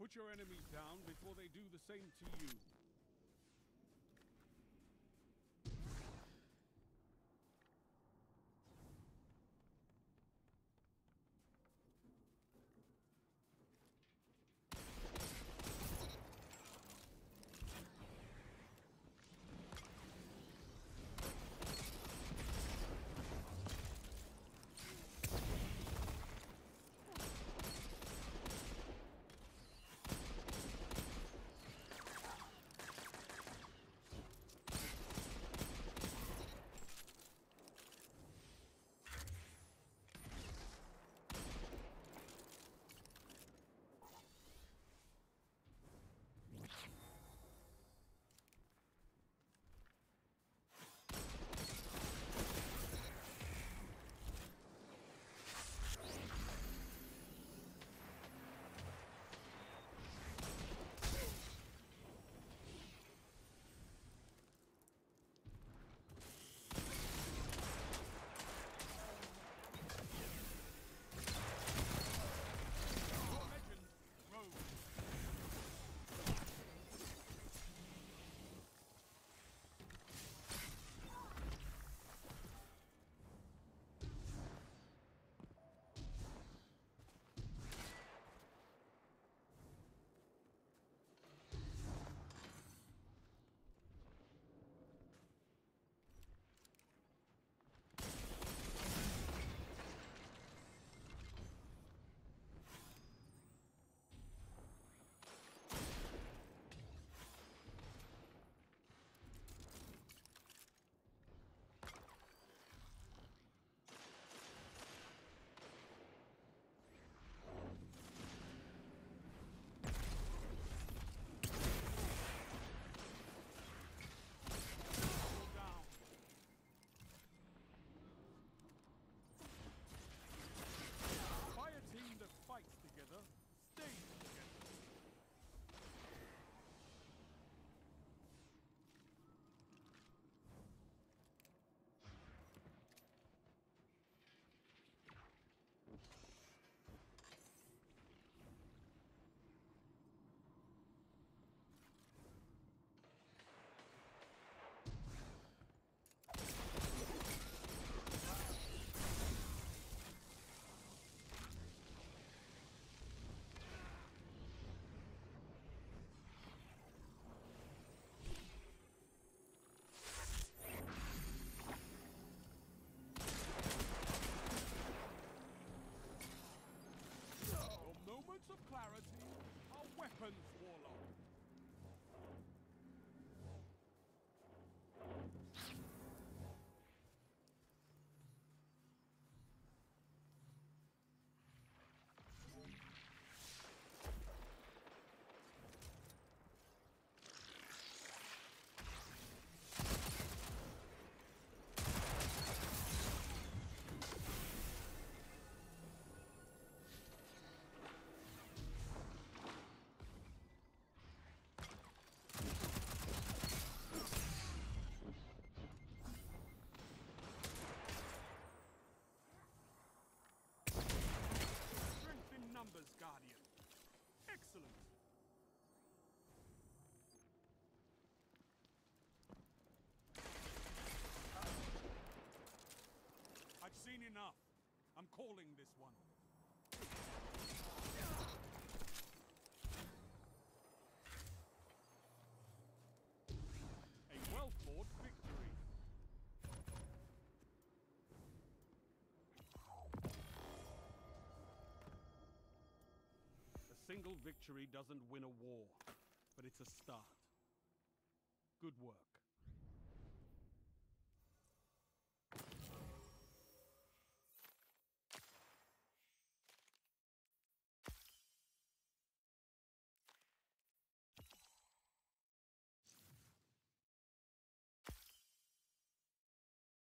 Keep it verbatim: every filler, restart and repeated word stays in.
Put your enemies down before they do the same to you. Team that fights together stays together. Moments of clarity are weapons, Warlock. Numbers, Guardian. Excellent. I've seen enough. I'm calling this one. A well-fought victory. A single victory doesn't win a war, but it's a start. Good work.